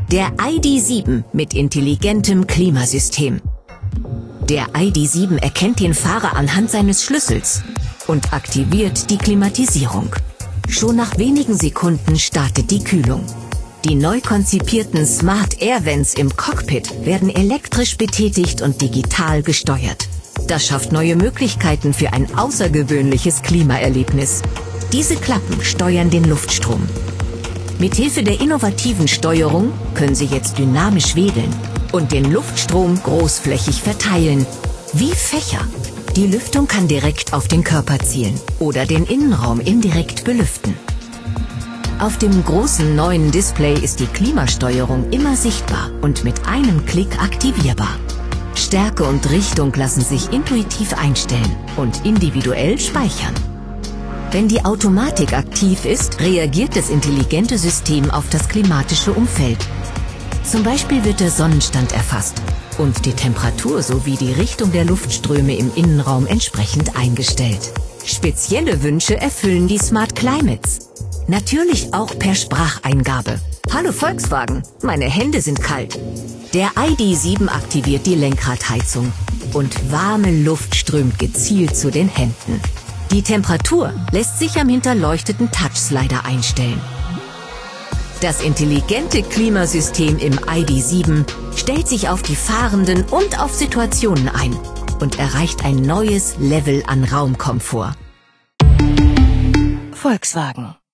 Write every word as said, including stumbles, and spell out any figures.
Der I D sieben mit intelligentem Klimasystem. Der I D sieben erkennt den Fahrer anhand seines Schlüssels und aktiviert die Klimatisierung. Schon nach wenigen Sekunden startet die Kühlung. Die neu konzipierten Smart Air Vents im Cockpit werden elektrisch betätigt und digital gesteuert. Das schafft neue Möglichkeiten für ein außergewöhnliches Klimaerlebnis. Diese Klappen steuern den Luftstrom. Mithilfe der innovativen Steuerung können Sie jetzt dynamisch wedeln und den Luftstrom großflächig verteilen, wie Fächer. Die Lüftung kann direkt auf den Körper zielen oder den Innenraum indirekt belüften. Auf dem großen neuen Display ist die Klimasteuerung immer sichtbar und mit einem Klick aktivierbar. Stärke und Richtung lassen sich intuitiv einstellen und individuell speichern. Wenn die Automatik aktiv ist, reagiert das intelligente System auf das klimatische Umfeld. Zum Beispiel wird der Sonnenstand erfasst und die Temperatur sowie die Richtung der Luftströme im Innenraum entsprechend eingestellt. Spezielle Wünsche erfüllen die Smart Climates. Natürlich auch per Spracheingabe. Hallo Volkswagen, meine Hände sind kalt. Der I D sieben aktiviert die Lenkradheizung und warme Luft strömt gezielt zu den Händen. Die Temperatur lässt sich am hinterleuchteten Touchslider einstellen. Das intelligente Klimasystem im I D sieben stellt sich auf die Fahrenden und auf Situationen ein und erreicht ein neues Level an Raumkomfort. Volkswagen.